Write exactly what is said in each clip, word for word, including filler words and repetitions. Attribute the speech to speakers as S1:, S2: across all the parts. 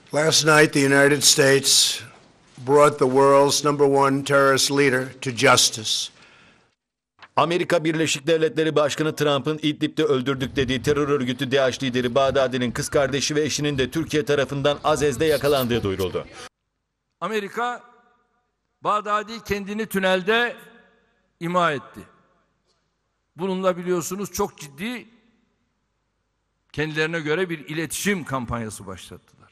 S1: Last night, the United States brought the world's number one terrorist leader to justice.
S2: Amerika Birleşik Devletleri Başkanı Trump'ın İdlib'de öldürdük dediği terör örgütü DAEŞ lideri Bağdadi'nin kız kardeşi ve eşinin de Türkiye tarafından Azez'de yakalandığı duyuruldu.
S3: Amerika, Bağdadi kendini tünelde imha etti. Bununla biliyorsunuz çok ciddi kendilerine göre bir iletişim kampanyası başlattılar.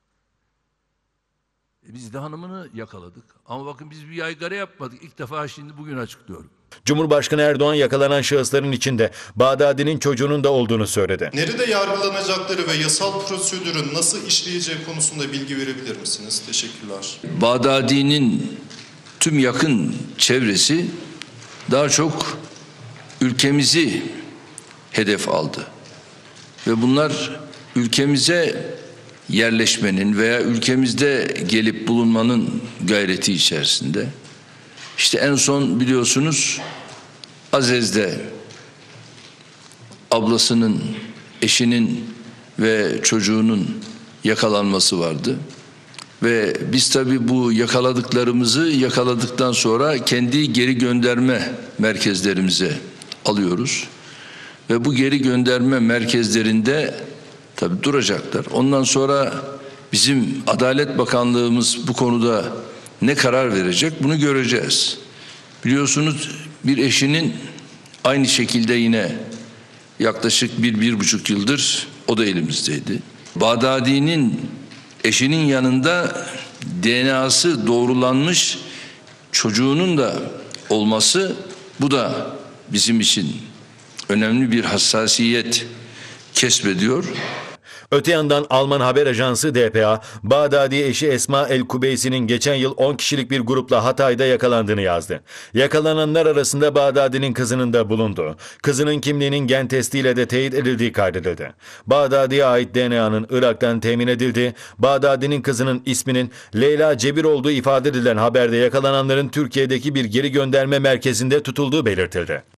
S3: E biz de hanımını yakaladık. Ama bakın biz bir yaygara yapmadık. İlk defa şimdi bugün açıklıyorum.
S2: Cumhurbaşkanı Erdoğan yakalanan şahısların içinde Bağdadi'nin çocuğunun da olduğunu söyledi.
S4: Nerede yargılanacakları ve yasal prosedürün nasıl işleyeceği konusunda bilgi verebilir misiniz? Teşekkürler.
S3: Bağdadi'nin tüm yakın çevresi daha çok ülkemizi hedef aldı. Ve bunlar ülkemize yerleşmenin veya ülkemizde gelip bulunmanın gayreti içerisinde. İşte en son biliyorsunuz Azez'de ablasının, eşinin ve çocuğunun yakalanması vardı. Ve biz tabii bu yakaladıklarımızı yakaladıktan sonra kendi geri gönderme merkezlerimize alıyoruz. Ve bu geri gönderme merkezlerinde tabii duracaklar. Ondan sonra bizim Adalet Bakanlığımız bu konuda ne karar verecek bunu göreceğiz. Biliyorsunuz bir eşinin aynı şekilde yine yaklaşık bir, bir buçuk yıldır o da elimizdeydi. Bağdadi'nin eşinin yanında D N A'sı doğrulanmış çocuğunun da olması bu da bizim için önemli bir hassasiyet kesbediyor.
S2: Öte yandan Alman haber ajansı D P A, Bağdadi eşi Esma El-Kubeysi'nin geçen yıl on kişilik bir grupla Hatay'da yakalandığını yazdı. Yakalananlar arasında Bağdadi'nin kızının da bulunduğu, kızının kimliğinin gen testiyle de teyit edildiği kaydedildi. Bağdadi'ye ait D N A'nın Irak'tan temin edildiği, Bağdadi'nin kızının isminin Leyla Cebir olduğu ifade edilen haberde yakalananların Türkiye'deki bir geri gönderme merkezinde tutulduğu belirtildi.